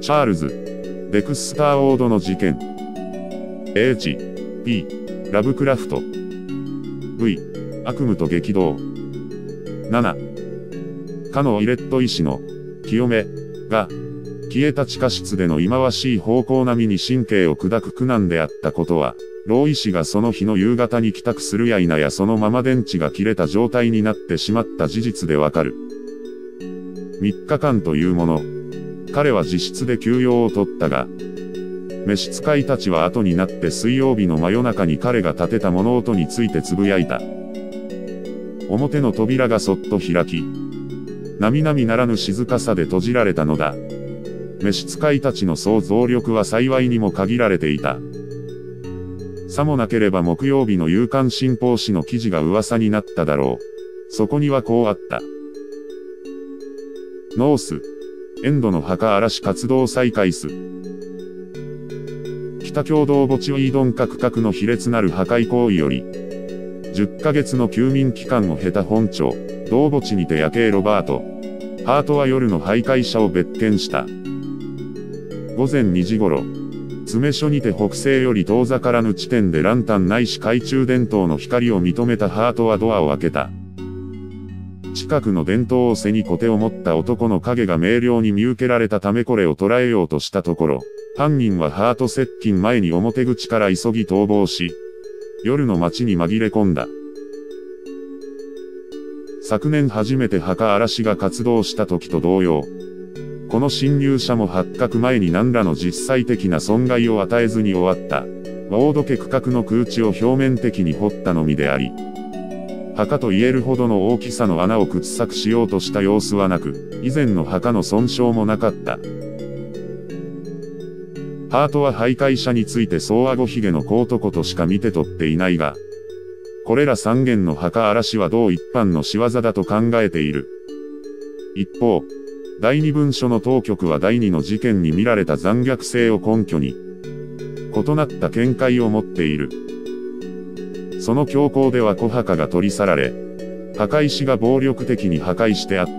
チャールズ・デクスター・オードの事件。H.P. ラブクラフト。V. 悪夢と激動。7. かのイレット医師の、清め、が、消えた地下室での忌まわしい方向並みに神経を砕く苦難であったことは、老医師がその日の夕方に帰宅するや否やそのまま電池が切れた状態になってしまった事実でわかる。3日間というもの。彼は自室で休養を取ったが、召使いたちは後になって水曜日の真夜中に彼が立てた物音についてつぶやいた。表の扉がそっと開き、並々ならぬ静かさで閉じられたのだ。召使いたちの想像力は幸いにも限られていた。さもなければ木曜日の夕刊新報紙の記事が噂になっただろう。そこにはこうあった。ノースエンドの墓荒らし活動再開す。北共同墓地ウィードン区画の卑劣なる破壊行為より、10ヶ月の休眠期間を経た本庁、同墓地にて夜景ロバート、ハートは夜の徘徊者を別件した。午前2時頃、詰所にて北西より遠ざからぬ地点でランタンないし懐中電灯の光を認めたハートはドアを開けた。近くの電灯を背にコテを持った男の影が明瞭に見受けられたためこれを捉えようとしたところ、犯人はハート接近前に表口から急ぎ逃亡し、夜の街に紛れ込んだ。昨年初めて墓荒らしが活動した時と同様、この侵入者も発覚前に何らの実際的な損害を与えずに終わった。ウォード家区画の空地を表面的に掘ったのみであり、墓と言えるほどの大きさの穴を掘削しようとした様子はなく、以前の墓の損傷もなかった。ハートは徘徊者について総顎ひげの小男としか見て取っていないが、これら3件の墓荒らしは同一般の仕業だと考えている。一方、第二文書の当局は第二の事件に見られた残虐性を根拠に、異なった見解を持っている。その強行では古墓が取り去られ、墓石が暴力的に破壊してあった。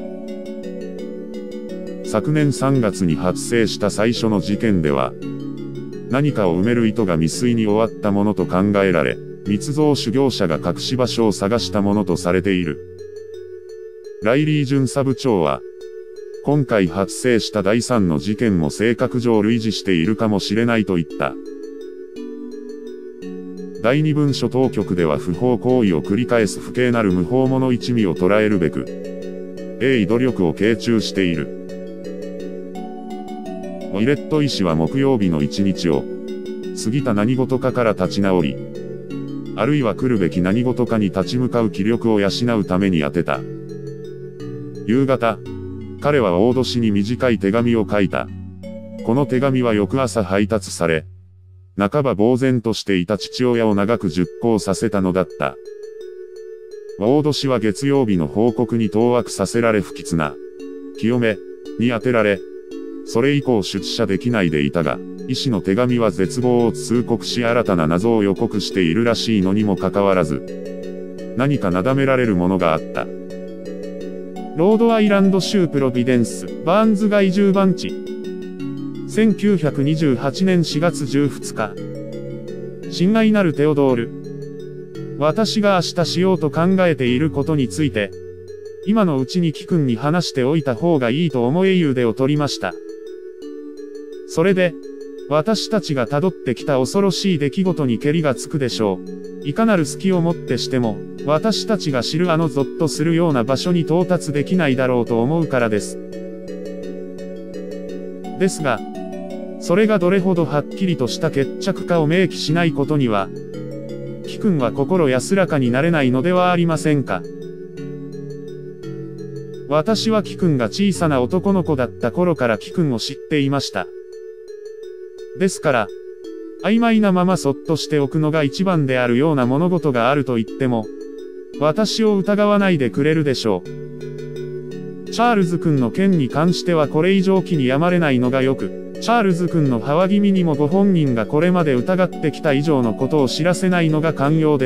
昨年3月に発生した最初の事件では、何かを埋める意図が未遂に終わったものと考えられ、密造修行者が隠し場所を探したものとされている。ライリー巡査部長は、今回発生した第3の事件も性格上類似しているかもしれないと言った。第二文書当局では不法行為を繰り返す不敬なる無法者一味を捉えるべく、鋭意努力を傾注している。ウィレット医師は木曜日の一日を、過ぎた何事かから立ち直り、あるいは来るべき何事かに立ち向かう気力を養うために当てた。夕方、彼は大戸氏に短い手紙を書いた。この手紙は翌朝配達され、半ば呆然としていた父親を長く熟考させたのだった。大戸氏は月曜日の報告に当惑させられ不吉な、清め、に当てられ、それ以降出社できないでいたが、医師の手紙は絶望を通告し新たな謎を予告しているらしいのにもかかわらず、何かなだめられるものがあった。ロードアイランド州プロビデンス、バーンズ街10番地。1928年4月12日。親愛なるテオドール。私が明日しようと考えていることについて、今のうちに貴君に話しておいた方がいいと思えゆうでを取りました。それで、私たちが辿ってきた恐ろしい出来事にけりがつくでしょう。いかなる隙をもってしても、私たちが知るあのゾッとするような場所に到達できないだろうと思うからです。ですが、それがどれほどはっきりとした決着かを明記しないことには、貴君は心安らかになれないのではありませんか。私は貴君が小さな男の子だった頃から貴君を知っていました。ですから、曖昧なままそっとしておくのが一番であるような物事があると言っても、私を疑わないでくれるでしょう。チャールズ君の件に関してはこれ以上気に病まれないのがよく、チャールズ君の歯気味にもご本人がこれまで疑ってきた以上のことを知らせないのが肝要です。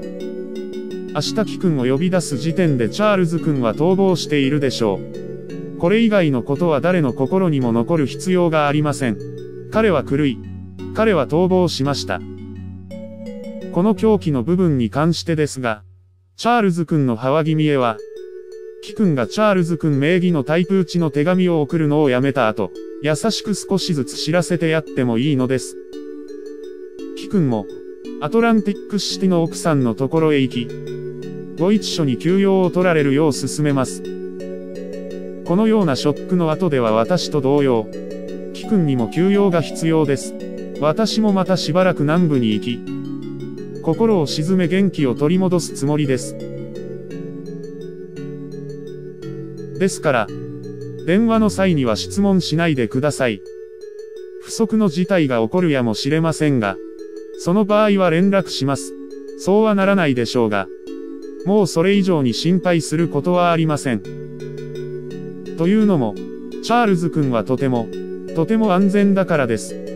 明日貴君を呼び出す時点でチャールズ君は逃亡しているでしょう。 これ以外のことは誰の心にも残る必要がありません。彼は狂い。彼は逃亡しました。この狂気の部分に関してですが、チャールズ君のハワギミエは、キ君がチャールズ君名義のタイプ打ちの手紙を送るのをやめた後、優しく少しずつ知らせてやってもいいのです。キ君も、アトランティックシティの奥さんのところへ行き、ご一緒に休養を取られるよう勧めます。このようなショックの後では私と同様、キ君にも休養が必要です。私もまたしばらく南部に行き、心を鎮め元気を取り戻すつもりです。ですから、電話の際には質問しないでください。不測の事態が起こるやもしれませんが、その場合は連絡します。そうはならないでしょうが、もうそれ以上に心配することはありません。というのも、チャールズ君はとても安全だからです。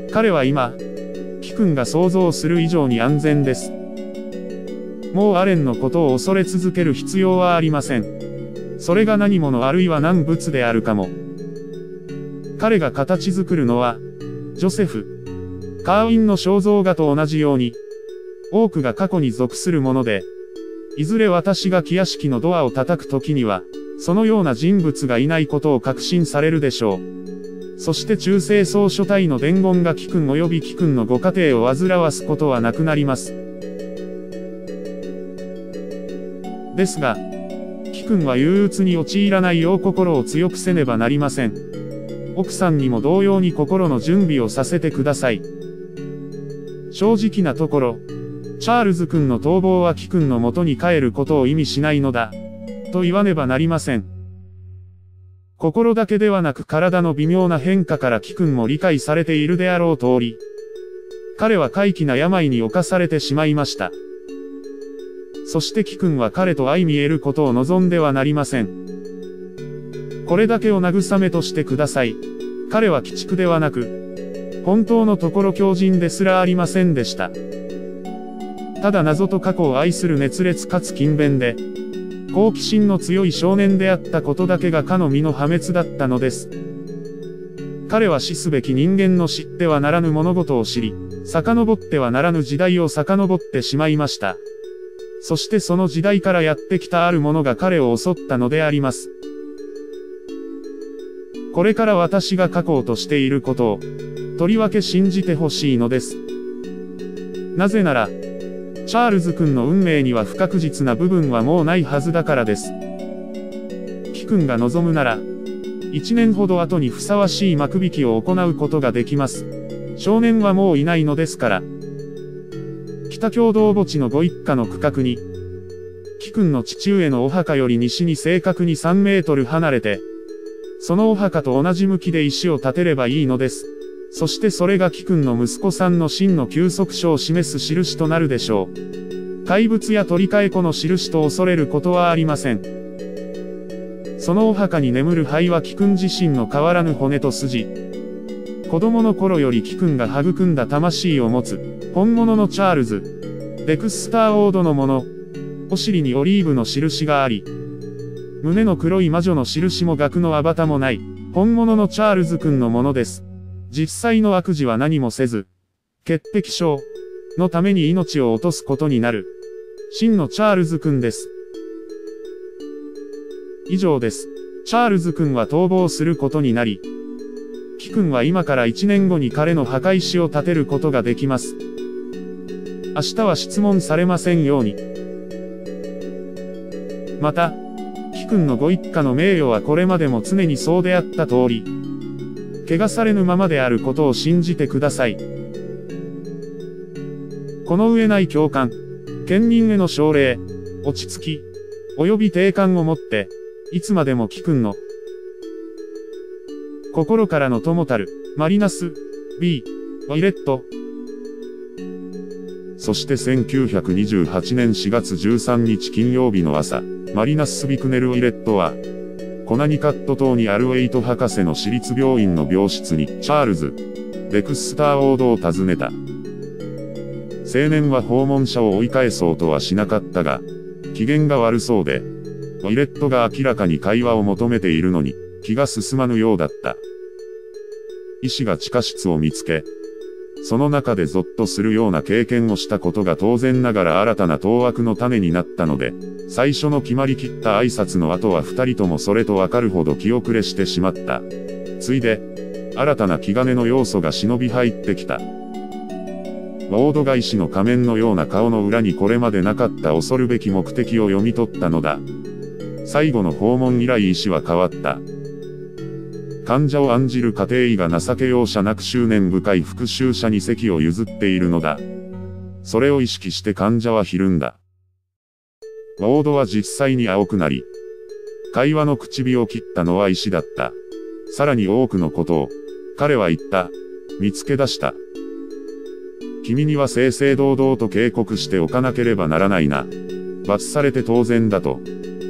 彼は今、キ君が想像する以上に安全です。もうアレンのことを恐れ続ける必要はありません。それが何者あるいは何物であるかも。彼が形作るのは、ジョセフ、カーウィンの肖像画と同じように、多くが過去に属するもので、いずれ私が木屋敷のドアを叩くときには、そのような人物がいないことを確信されるでしょう。そして中世草書体の伝言がキ君及びキ君のご家庭を煩わすことはなくなります。ですが、キ君は憂鬱に陥らないよう心を強くせねばなりません。奥さんにも同様に心の準備をさせてください。正直なところ、チャールズ君の逃亡はキ君の元に帰ることを意味しないのだ、と言わねばなりません。心だけではなく体の微妙な変化からキ君も理解されているであろう通り、彼は怪奇な病に侵されてしまいました。そしてキ君は彼と相見えることを望んではなりません。これだけを慰めとしてください。彼は鬼畜ではなく、本当のところ狂人ですらありませんでした。ただ謎と過去を愛する熱烈かつ勤勉で、好奇心の強い少年であったことだけがかの身の破滅だったのです。彼は死すべき人間の知ってはならぬ物事を知り、遡ってはならぬ時代を遡ってしまいました。そしてその時代からやってきたあるものが彼を襲ったのであります。これから私が書こうとしていることを、とりわけ信じてほしいのです。なぜなら、チャールズ君の運命には不確実な部分はもうないはずだからです。キ君が望むなら、1年ほど後にふさわしい幕引きを行うことができます。少年はもういないのですから。北共同墓地のご一家の区画に、キ君の父上のお墓より西に正確に3メートル離れて、そのお墓と同じ向きで石を建てればいいのです。そしてそれがキ君の息子さんの真の休息所を示す印となるでしょう。怪物や取り替え子の印と恐れることはありません。そのお墓に眠る灰はキ君自身の変わらぬ骨と筋。子供の頃よりキ君が育んだ魂を持つ、本物のチャールズ、デクスター・オードのもの。お尻にオリーブの印があり、胸の黒い魔女の印も額のあばたもない、本物のチャールズ君のものです。実際の悪事は何もせず、潔癖症のために命を落とすことになる。真のチャールズ君です。以上です。チャールズ君は逃亡することになり、キ君は今から1年後に彼の墓石を建てることができます。明日は質問されませんように。また、キ君のご一家の名誉はこれまでも常にそうであった通り、汚されぬままであることを信じてください。この上ない共感、賢人への奨励、落ち着き、及び定感をもって、いつまでもキ君の心からの友たる、マリナス、B、ワイレット。 そして1928年4月13日金曜日の朝、マリナス・ビクネル・ウィレットは、コナニカット島にあるウェイト博士の私立病院の病室に、チャールズ、デクスター・オードを訪ねた。青年は訪問者を追い返そうとはしなかったが、機嫌が悪そうで、ウィレットが明らかに会話を求めているのに、 気が進まぬようだった。医師が地下室を見つけ、その中でゾッとするような経験をしたことが当然ながら新たな当惑の種になったので、最初の決まりきった挨拶の後は二人ともそれとわかるほど気遅れしてしまった。ついで、新たな気兼ねの要素が忍び入ってきた。ウォードが医師の仮面のような顔の裏にこれまでなかった恐るべき目的を読み取ったのだ。最後の訪問以来医師は変わった。患者を案じる家庭医が情け容赦なく執念深い復讐者に席を譲っているのだ。それを意識して患者はひるんだ。ウォードは実際に青くなり、会話の口火を切ったのは医師だった。さらに多くのことを、彼は言った。見つけ出した。君には正々堂々と警告しておかなければならないな。罰されて当然だと。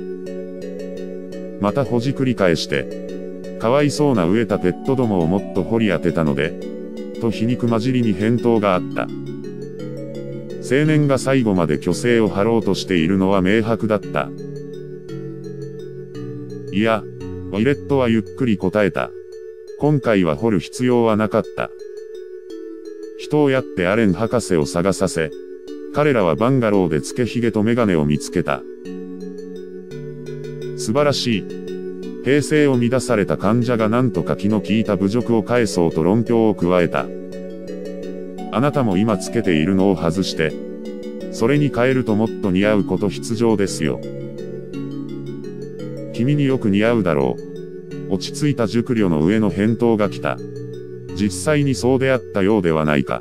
またほじくり返して、かわいそうな飢えたペットどもをもっと掘り当てたので、と皮肉交じりに返答があった。青年が最後まで虚勢を張ろうとしているのは明白だった。いや、ウィレットはゆっくり答えた。今回は掘る必要はなかった。人をやってアレン博士を探させ、彼らはバンガローでつけひげとメガネを見つけた。素晴らしい。平静を乱された患者が何とか気の利いた侮辱を返そうと論評を加えた。あなたも今つけているのを外して、それに変えるともっと似合うこと必要ですよ。君によく似合うだろう。落ち着いた熟慮の上の返答が来た。実際にそうであったようではないか。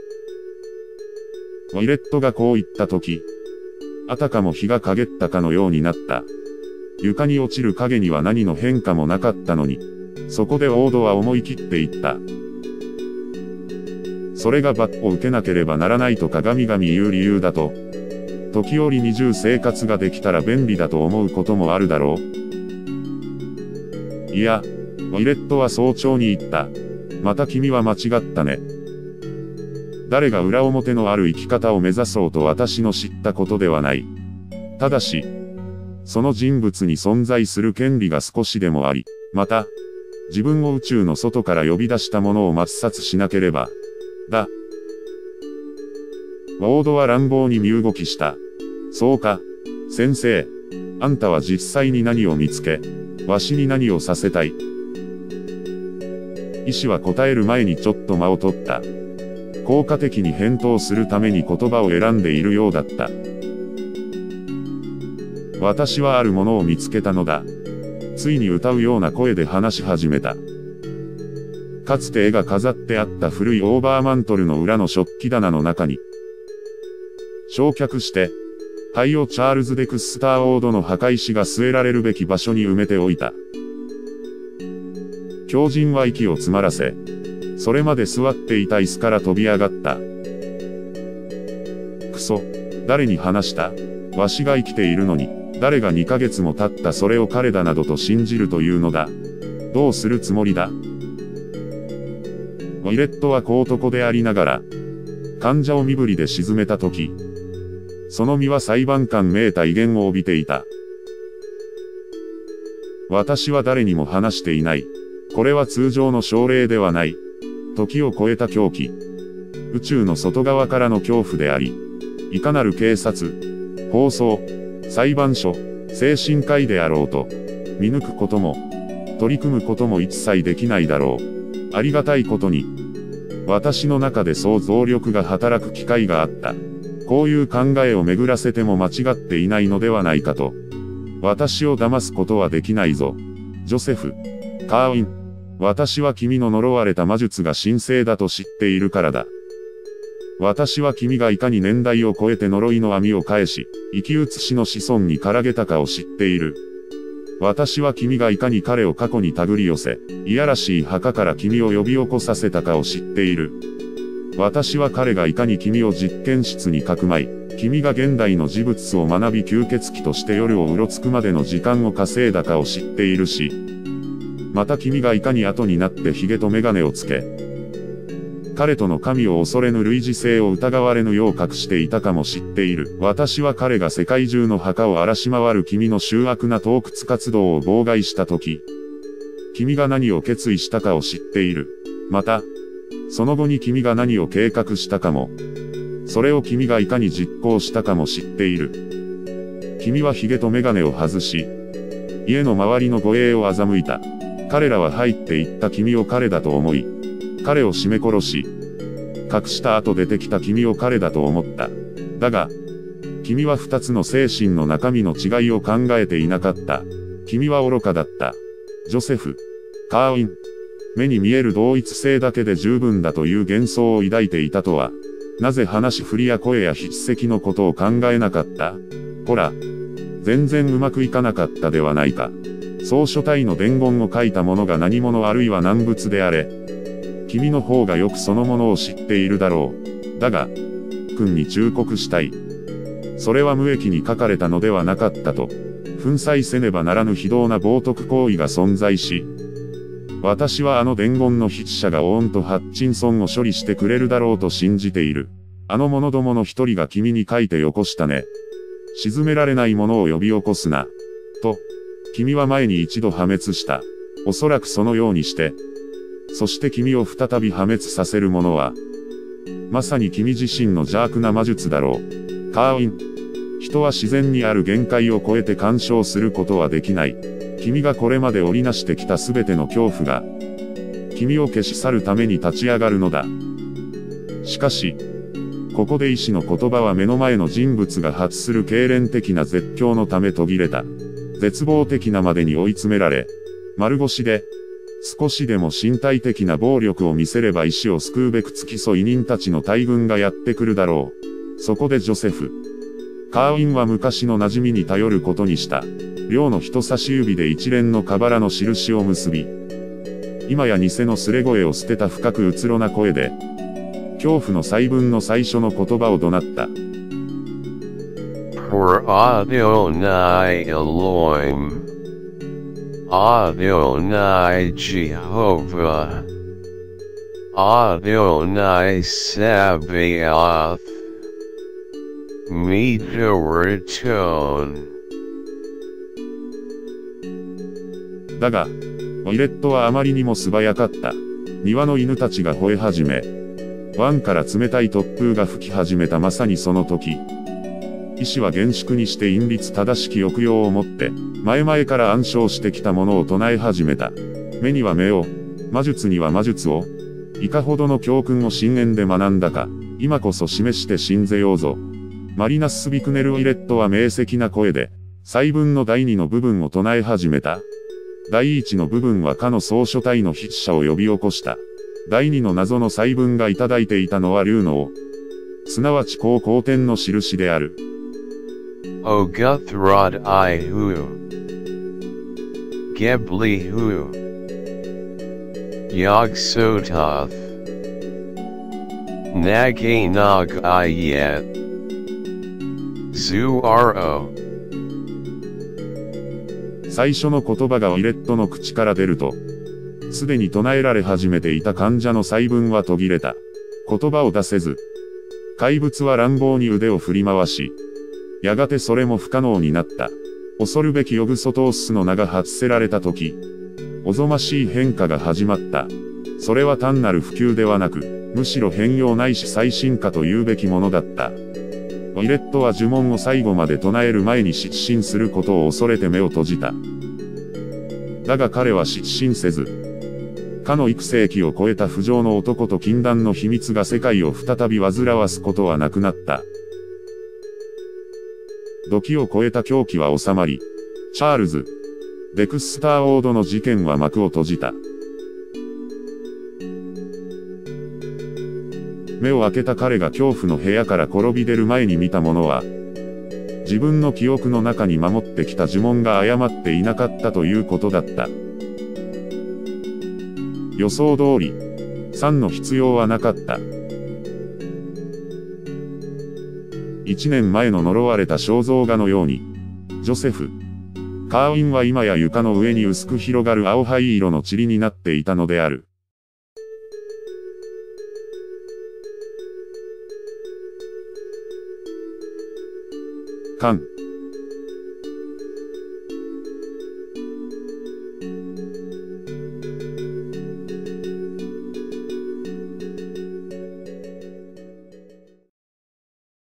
ウィレットがこう言ったとき、あたかも日が陰ったかのようになった。床に落ちる影には何の変化もなかったのに、そこでウォードは思い切って言った。それが罰を受けなければならないとかガミガミ言う理由だと。時折二重生活ができたら便利だと思うこともあるだろう。いや、ウィレットは早朝に言った。また君は間違ったね。誰が裏表のある生き方を目指そうと私の知ったことではない。ただし、その人物に存在する権利が少しでもあり、また、自分を宇宙の外から呼び出したものを抹殺しなければ、だ。ウォードは乱暴に身動きした。そうか、先生。あんたは実際に何を見つけ、わしに何をさせたい。医師は答える前にちょっと間を取った。効果的に返答するために言葉を選んでいるようだった。私はあるものを見つけたのだ。ついに歌うような声で話し始めた。かつて絵が飾ってあった古いオーバーマントルの裏の食器棚の中に、焼却して、灰をチャールズ・デクスター・オードの墓石が据えられるべき場所に埋めておいた。狂人は息を詰まらせ、それまで座っていた椅子から飛び上がった。くそ、誰に話した？わしが生きているのに、誰が2ヶ月も経ったそれを彼だなどと信じるというのだ。どうするつもりだ？ウィレットは小男でありながら、患者を身振りで沈めたとき、その身は裁判官めいた威厳を帯びていた。私は誰にも話していない。これは通常の症例ではない。時を超えた狂気。宇宙の外側からの恐怖であり、いかなる警察、法曹、裁判所、精神科医であろうと、見抜くことも、取り組むことも一切できないだろう。ありがたいことに、私の中で想像力が働く機会があった。こういう考えを巡らせても間違っていないのではないかと。私を騙すことはできないぞ。ジョセフ・カーウィン。私は君の呪われた魔術が神聖だと知っているからだ。私は君がいかに年代を超えて呪いの網を返し、生き写しの子孫にからげたかを知っている。私は君がいかに彼を過去に手繰り寄せ、いやらしい墓から君を呼び起こさせたかを知っている。私は彼がいかに君を実験室にかくまい、君が現代の事物を学び吸血鬼として夜をうろつくまでの時間を稼いだかを知っているし、また君がいかに後になって髭とメガネをつけ、彼との神を恐れぬ類似性を疑われぬよう隠していたかも知っている。私は彼が世界中の墓を荒らし回る君の醜悪な盗掘活動を妨害したとき、 君が何を決意したかを知っている。また、その後に君が何を計画したかも、それを君がいかに実行したかも知っている。君は髭と眼鏡を外し、家の周りの護衛を欺いた。彼らは入っていった君を彼だと思い、彼を絞め殺し、隠した後出てきた君を彼だと思った。だが、君は二つの精神の中身の違いを考えていなかった。君は愚かだった。ジョセフ・カーウィン。目に見える同一性だけで十分だという幻想を抱いていたとは、なぜ話し振りや声や筆跡のことを考えなかった？ほら、全然うまくいかなかったではないか。草書体の伝言を書いた者が何者あるいは何物であれ、君の方がよくそのものを知っているだろう。だが、君に忠告したい。それは無益に書かれたのではなかったと。粉砕せねばならぬ非道な冒涜行為が存在し、私はあの伝言の筆者がオーンとハッチンソンを処理してくれるだろうと信じている。あの者どもの一人が君に書いてよこしたね。沈められないものを呼び起こすな。と、君は前に一度破滅した。おそらくそのようにして、そして君を再び破滅させるものは、まさに君自身の邪悪な魔術だろう。カーウィン。人は自然にある限界を超えて干渉することはできない。君がこれまで織りなしてきたすべての恐怖が、君を消し去るために立ち上がるのだ。しかし、ここで医師の言葉は目の前の人物が発する痙攣的な絶叫のため途切れた。絶望的なまでに追い詰められ、丸腰で、少しでも身体的な暴力を見せれば医師を救うべく付き添い人たちの大軍がやってくるだろう。そこでジョセフ・カーウィンは昔の馴染みに頼ることにした。両の人差し指で一連の河原の印を結び、今や偽のすれ声を捨てた深くうつろな声で、恐怖の細分の最初の言葉を怒鳴った。 For Adonai Elohim, Adonai Jehovah, Adonai Sabaoth, Midiraton。 だが、ウィレットはあまりにも素早かった。庭の犬たちが吠え始め、湾から冷たい突風が吹き始めたまさにその時、医師は厳粛にして隠律正しき抑揚を持って、前々から暗唱してきたものを唱え始めた。目には目を、魔術には魔術を、いかほどの教訓を深淵で学んだか、今こそ示して信ぜようぞ。マリナス・ビクネル・ウィレットは明晰な声で、細分の第二の部分を唱え始めた。第一の部分はかの草書体の筆者を呼び起こした。第二の謎の細分がいただいていたのは竜の王。すなわち高皇天の印である。 O Guthrod I Hu Gebli Hu Yog Sototh Nage Nog I Yet Zu Ro。 最初の言葉がウィレットの口から出ると、すでに唱えられ始めていた患者の細分は途切れた。言葉を出せず、怪物は乱暴に腕を振り回し、やがてそれも不可能になった。恐るべきヨグソトースの名が発せられたとき、おぞましい変化が始まった。それは単なる普及ではなく、むしろ変容ないし再進化というべきものだった。ウィレットは呪文を最後まで唱える前に失神することを恐れて目を閉じた。だが彼は失神せず、かの幾世紀を超えた不浄の男と禁断の秘密が世界を再び煩わすことはなくなった。時を超えた狂気は収まり、チャールズ・デクスター・オードの事件は幕を閉じた。目を開けた彼が恐怖の部屋から転び出る前に見たものは、自分の記憶の中に守ってきた呪文が誤っていなかったということだった。予想通り、3の必要はなかった。1年前の呪われた肖像画のように、ジョセフ・カーウィンは今や床の上に薄く広がる青灰色の塵になっていたのである。カン。